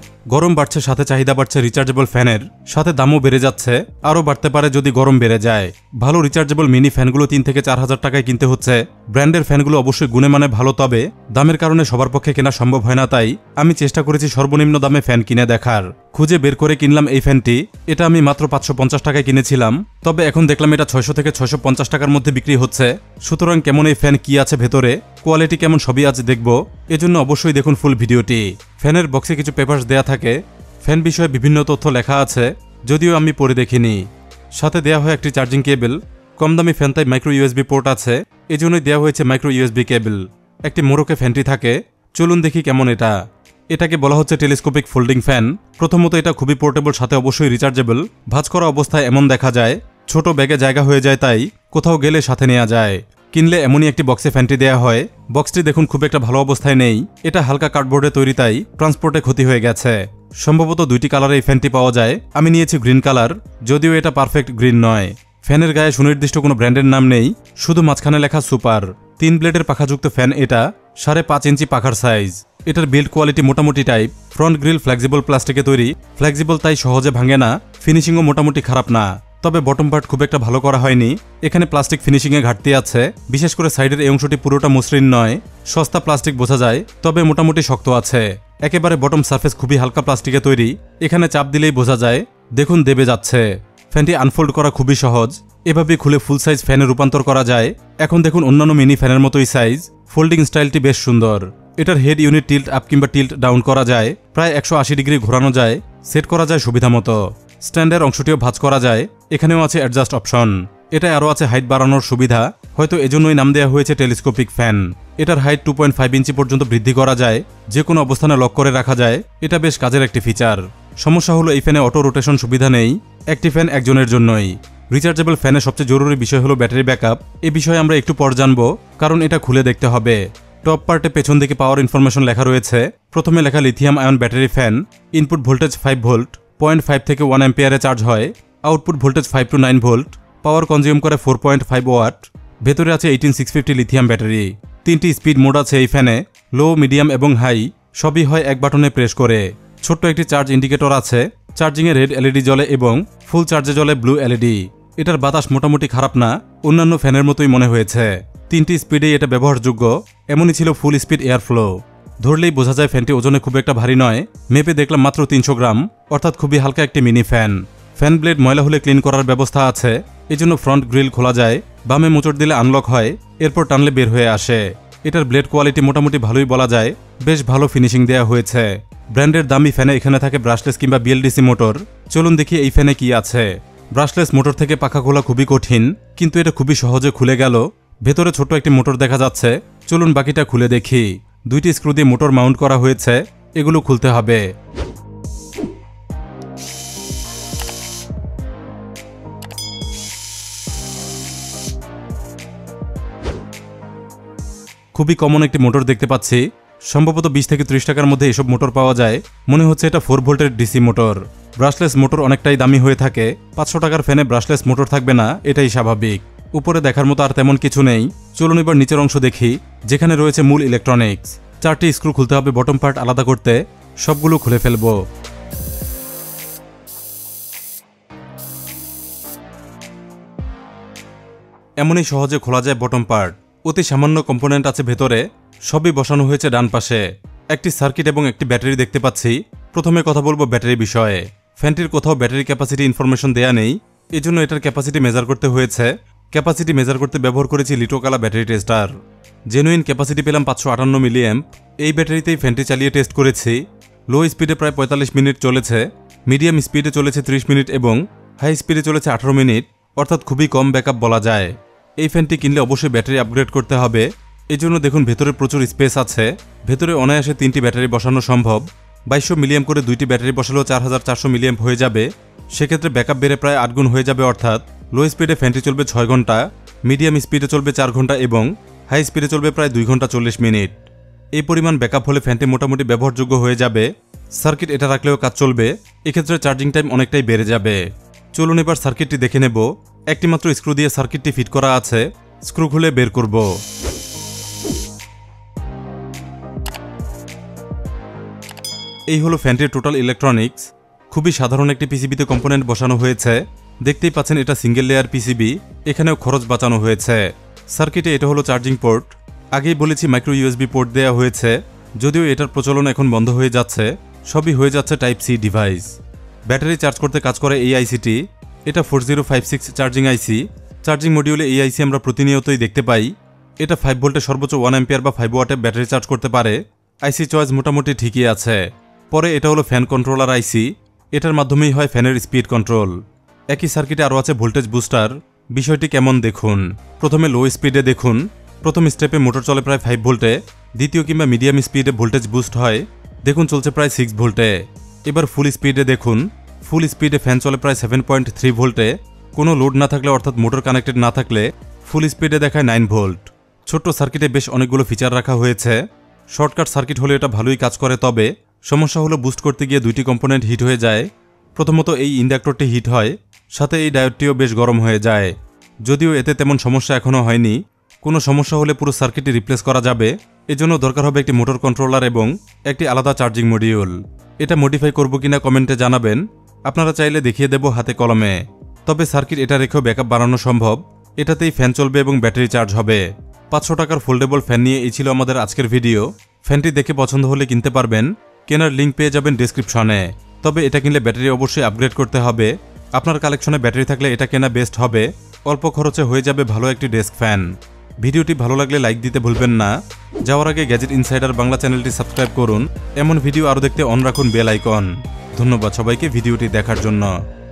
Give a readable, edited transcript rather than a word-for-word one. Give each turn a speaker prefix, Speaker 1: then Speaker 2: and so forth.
Speaker 1: গরম বাড়ছে, সাথে চাহিদা বাড়ছে রিচার্জেবল ফ্যানের, সাথে দামও বেড়ে যাচ্ছে, আরও বাড়তে পারে যদি গরম বেড়ে যায়। ভালো রিচার্জেবল মিনি ফ্যানগুলো 3 থেকে 4 হাজার টাকায় কিনতে হচ্ছে। ব্র্যান্ডের ফ্যানগুলো অবশ্যই গুণে মানে ভালো, তবে দামের কারণে সবার পক্ষে কেনা সম্ভব হয় না। তাই আমি চেষ্টা করেছি সর্বনিম্ন দামে ফ্যান কিনে দেখার। খুঁজে বের করে কিনলাম এই ফ্যানটি। এটা আমি মাত্র 550 টাকায় কিনেছিলাম, তবে এখন দেখলাম এটা 600 থেকে 650 টাকার মধ্যে বিক্রি হচ্ছে। সুতরাং কেমন এই ফ্যান, কি আছে ভেতরে, কোয়ালিটি কেমন, সবই আজ দেখব। এজন্য অবশ্যই দেখুন ফুল ভিডিওটি। ফ্যানের বক্সে কিছু পেপারস দেয়া থাকে, ফ্যান বিষয়ে বিভিন্ন তথ্য লেখা আছে, যদিও আমি পড়ে দেখিনি। সাথে দেয়া হয় একটি চার্জিং কেবল। কম দামি ফ্যান তাই মাইক্রো ইউএসবি পোর্ট আছে, এজন্যই দেওয়া হয়েছে মাইক্রো ইউএসবি কেবল। একটি মোড়কে ফ্যানটি থাকে, চলুন দেখি কেমন এটা। এটাকে বলা হচ্ছে টেলিস্কোপিক ফোল্ডিং ফ্যান। প্রথমত এটা খুবই পোর্টেবল, সাথে অবশ্যই রিচার্জেবল। ভাঁজ করা অবস্থায় এমন দেখা যায়, ছোট ব্যাগে জায়গা হয়ে যায়, তাই কোথাও গেলে সাথে নেওয়া যায়। কিনলে এমনই একটি বক্সে ফ্যানটি দেওয়া হয়। বক্সটি দেখুন খুব একটা ভালো অবস্থায় নেই, এটা হালকা কার্ডবোর্ডে তৈরি, তাই ট্রান্সপোর্টে ক্ষতি হয়ে গেছে। সম্ভবত 2টি কালারে এই ফ্যানটি পাওয়া যায়, আমি নিয়েছি গ্রিন কালার, যদিও এটা পারফেক্ট গ্রিন নয়। ফ্যানের গায়ে সুনির্দিষ্ট কোনো ব্র্যান্ডের নাম নেই, শুধু মাঝখানে লেখা সুপার। 3 ব্লেডের পাখাযুক্ত ফ্যান এটা, 5.5 ইঞ্চি পাখার সাইজ। এটার বিল্ড কোয়ালিটি মোটামুটি টাইপ। ফ্রন্ট গ্রিল ফ্লেক্সিবল প্লাস্টিকে তৈরি, ফ্লেক্সিবল তাই সহজে ভাঙে না। ফিনিশিংও মোটামুটি খারাপ না, তবে বটম পার্ট খুব একটা ভালো করা হয়নি। এখানে প্লাস্টিক ফিনিশিংয়ে ঘাটতি আছে, বিশেষ করে সাইডের এই অংশটি পুরোটা মসৃণ নয়। সস্তা প্লাস্টিক বোঝা যায়, তবে মোটামুটি শক্ত আছে। একেবারে বটম সারফেস খুবই হালকা প্লাস্টিকে তৈরি, এখানে চাপ দিলেই বোঝা যায়। দেখুন দেবে যাচ্ছে। ফ্যানটি আনফোল্ড করা খুবই সহজ, এভাবে খুলে ফুল সাইজ ফ্যানে রূপান্তর করা যায়। এখন দেখুন অন্যান্য মিনি ফ্যানের মতোই সাইজ। ফোল্ডিং স্টাইলটি বেশ সুন্দর। এটার হেড ইউনিট টিল্ট আপ কিংবা টিল্ট ডাউন করা যায়, প্রায় 180 ডিগ্রি ঘোরানো যায়, সেট করা যায় সুবিধা মতো। স্ট্যান্ডের অংশটিও ভাঁজ করা যায়, এখানেও আছে অ্যাডজাস্ট অপশন। এটা আরও আছে হাইট বাড়ানোর সুবিধা, হয়তো এজন্যই নাম দেওয়া হয়েছে টেলিস্কোপিক ফ্যান। এটার হাইট 2.5 ইঞ্চি পর্যন্ত বৃদ্ধি করা যায়, যে কোনো অবস্থানে লক করে রাখা যায়, এটা বেশ কাজের একটি ফিচার। সমস্যা হলো এই ফ্যানে অটো রোটেশন সুবিধা নেই, একটি ফ্যান একজনের জন্যই। রিচার্জেবল ফ্যানের সবচেয়ে জরুরি বিষয় হলো ব্যাটারি ব্যাকআপ। এই বিষয়ে আমরা একটু পর জানবো, কারণ এটা খুলে দেখতে হবে। টপ পার্টে পেছন দিকে পাওয়ার ইনফরমেশন লেখা রয়েছে। প্রথমে লেখা lithium ion battery fan. Input voltage 5 volt, 0.5 থেকে 1 অ্যাম্পিয়ারে চার্জ হয়। Output voltage 5 to 9 volt, power consume করে 4.5 ওয়াট। ভেতরে আছে 18650 লিথিয়াম ব্যাটারি। 3টি স্পিড মোড আছে এই ফ্যানে, লো, মিডিয়াম এবং হাই, সবই হয় এক বাটনে প্রেস করে। ছোট্ট একটি চার্জ ইন্ডিকেটর আছে, চার্জিংয়ে রেড এলইডি জ্বলে এবং ফুল চার্জে জ্বলে ব্লু এলইডি। এটার বাতাস মোটামুটি খারাপ না, অন্যান্য ফ্যানের মতোই মনে হয়েছে। 3টি স্পিডেই এটা ব্যবহারযোগ্য, এমনই ছিল ফুল স্পিড এয়ার ফ্লো। ধরলেই বোঝা যায় ফ্যানটি ওজনে খুব একটা ভারী নয়। মেপে দেখলাম মাত্র 300 গ্রাম, অর্থাৎ খুবই হালকা একটি মিনি ফ্যান। ফ্যান ব্লেড ময়লা হলে ক্লিন করার ব্যবস্থা আছে, এজন্য ফ্রন্ট গ্রিল খোলা যায়, বামে মোচড় দিলে আনলক হয়, এরপর টানলে বের হয়ে আসে। এটার ব্লেড কোয়ালিটি মোটামুটি ভালোই বলা যায়, বেশ ভালো ফিনিশিং দেওয়া হয়েছে। ব্র্যান্ডের দামি ফ্যানে এখানে থাকে ব্রাশলেস কিংবা বিএলডিসি মোটর। চলুন দেখি এই ফ্যানে কি আছে। ব্রাশলেস মোটর থেকে পাখা খোলা খুবই কঠিন, কিন্তু এটা খুবই সহজে খুলে গেল। ভেতরে ছোট একটি মোটর দেখা যাচ্ছে, চলুন বাকিটা খুলে দেখি। 2টি স্ক্রু দিয়ে মোটর মাউন্ট করা হয়েছে, এগুলো খুলতে হবে। খুবই কমন একটি মোটর দেখতে পাচ্ছি, সম্ভবত 20 থেকে 30 টাকার মধ্যে এসব মোটর পাওয়া যায়। মনে হচ্ছে এটা 4 ভোল্টের ডিসি মোটর। ব্রাশলেস মোটর অনেকটাই দামি হয়ে থাকে, 500 টাকার ফ্যানে ব্রাশলেস মোটর থাকবে না, এটাই স্বাভাবিক। উপরে দেখার মতো আর তেমন কিছু নেই। চলুন এবার নিচের অংশ দেখি, যেখানে রয়েছে মূল ইলেকট্রনিক্স। 4টি স্ক্রু খুলতে হবে বটম পার্ট আলাদা করতে, সবগুলো খুলে ফেলবো। এমনই সহজে খোলা যায় বটম পার্ট। অতি সামান্য কম্পোনেন্ট আছে ভেতরে, সবই বসানো হয়েছে ডান পাশে। একটি সার্কিট এবং একটি ব্যাটারি দেখতে পাচ্ছি। প্রথমে কথা বলবো ব্যাটারি বিষয়ে। ফ্যানটির কোথাও ব্যাটারি ক্যাপাসিটি ইনফরমেশন দেয়া নেই, এজন্য এটার ক্যাপাসিটি মেজার করতে হয়েছে। ক্যাপাসিটি মেজার করতে ব্যবহার করেছি LiitoKala battery tester. Genuine capacity পেলাম 558 মিলিঅ্যাম্প। এই ব্যাটারিতেই ফ্যানটি চালিয়ে টেস্ট করেছি। লো স্পিডে প্রায় 45 মিনিট চলেছে, মিডিয়াম স্পিডে চলেছে 30 মিনিট এবং হাই স্পিডে চলেছে 18 মিনিট, অর্থাৎ খুবই কম ব্যাকআপ বলা যায়। এই ফ্যানটি কিনলে অবশ্যই ব্যাটারি আপগ্রেড করতে হবে, এজন্য দেখুন ভেতরে প্রচুর স্পেস আছে। ভেতরে অনায়াসে 3টি ব্যাটারি বসানো সম্ভব। 2200 মিলিঅ্যাম্প করে 2টি ব্যাটারি বসালেও 4400 মিলিঅ্যাম্প হয়ে যাবে। সেক্ষেত্রে ব্যাকআপ বেড়ে প্রায় 8 গুণ হয়ে যাবে, অর্থাৎ লো স্পিডে ফ্যানটি চলবে 6 ঘন্টা, মিডিয়াম স্পিডে চলবে 4 ঘন্টা এবং হাই স্পিডে চলবে প্রায় 2 ঘন্টা 40 মিনিট। এই পরিমাণ ব্যাকআপ হলে ফ্যানটি মোটামুটি ব্যবহারযোগ্য হয়ে যাবে। সার্কিট এটা রাখলেও কাজ চলবে, এক্ষেত্রে চার্জিং টাইম অনেকটাই বেড়ে যাবে। চলুন এবার সার্কিটটি দেখে নেব। একটি মাত্র স্ক্রু দিয়ে সার্কিটটি ফিট করা আছে, স্ক্রু খুলে বের করব। এই হলো ফ্যানটির টোটাল ইলেকট্রনিক্স। খুবই সাধারণ একটি পিসিবিতে কম্পোনেন্ট বসানো হয়েছে। দেখতেই পাচ্ছেন এটা সিঙ্গেল লেয়ার পিসিবি, এখানেও খরচ বাঁচানো হয়েছে। সার্কিটে এটা হলো চার্জিং পোর্ট। আগেই বলেছি মাইক্রো ইউএসবি পোর্ট দেওয়া হয়েছে, যদিও এটার প্রচলন এখন বন্ধ হয়ে যাচ্ছে, সবই হয়ে যাচ্ছে type C device. Battery charge করতে কাজ করে এই আইসিটি, এটা 4056 চার্জিং আইসি। চার্জিং মডিউলে এই আইসি আমরা প্রতিনিয়তই দেখতে পাই। এটা 5 ভোল্টে সর্বোচ্চ 1 অ্যাম্পিয়ার বা 5 ওয়াটে ব্যাটারি চার্জ করতে পারে। আইসি চয়েস মোটামুটি ঠিকই আছে। পরে এটা হলো ফ্যান কন্ট্রোলার আইসি, এটার মাধ্যমেই হয় ফ্যানের স্পিড কন্ট্রোল। একই সার্কিটে আরও আছে ভোল্টেজ বুস্টার। বিষয়টি কেমন দেখুন। প্রথমে লো স্পিডে দেখুন, প্রথম স্টেপে মোটর চলে প্রায় 5 ভোল্টে, দ্বিতীয় কিংবা মিডিয়াম স্পিডে ভোল্টেজ বুস্ট হয়, দেখুন চলছে প্রায় 6 ভোল্টে। এবার ফুল স্পিডে দেখুন, ফুল স্পিডে ফ্যান চলে প্রায় 7.3 ভোল্টে, কোনো লোড না থাকলে অর্থাৎ মোটর কানেক্টেড না থাকলে ফুল স্পিডে দেখায় 9 ভোল্ট। ছোট্ট সার্কিটে বেশ অনেকগুলো ফিচার রাখা হয়েছে। শর্টকাট সার্কিট হলে এটা ভালোই কাজ করে, তবে সমস্যা হলো বুস্ট করতে গিয়ে দুইটি কম্পোনেন্ট হিট হয়ে যায়। প্রথমত এই ইন্ডাক্টরটি হিট হয়, সাথে এই ডায়োডটিও বেশ গরম হয়ে যায়। যদিও এতে তেমন সমস্যা এখনও হয়নি, কোনো সমস্যা হলে পুরো সার্কিটটি রিপ্লেস করা যাবে। এজন্য দরকার হবে একটি মোটর কন্ট্রোলার এবং একটি আলাদা চার্জিং মডিউল। এটা মডিফাই করব কিনা কমেন্টে জানাবেন, আপনারা চাইলে দেখিয়ে দেব হাতে কলমে। তবে সার্কিট এটা রেখেও ব্যাকআপ বাড়ানো সম্ভব, এটাতেই ফ্যান চলবে এবং ব্যাটারি চার্জ হবে। 500 টাকার ফোল্ডেবল ফ্যান নিয়ে এই ছিল আমাদের আজকের ভিডিও। ফ্যানটি দেখে পছন্দ হলে কিনতে পারবেন, কেনার লিঙ্ক পেয়ে যাবেন ডেসক্রিপশনে। তবে এটা কিনলে ব্যাটারি অবশ্যই আপগ্রেড করতে হবে। আপনার কালেকশনে ব্যাটারি থাকলে এটা কেনা বেস্ট হবে, অল্প খরচে হয়ে যাবে ভালো একটি ডেস্ক ফ্যান। ভিডিওটি ভালো লাগলে লাইক দিতে ভুলবেন না। যাওয়ার আগে গ্যাজেট ইনসাইডার বাংলা চ্যানেলটি সাবস্ক্রাইব করুন, এমন ভিডিও আরও দেখতে অন রাখুন বেল আইকন। ধন্যবাদ সবাইকে ভিডিওটি দেখার জন্য।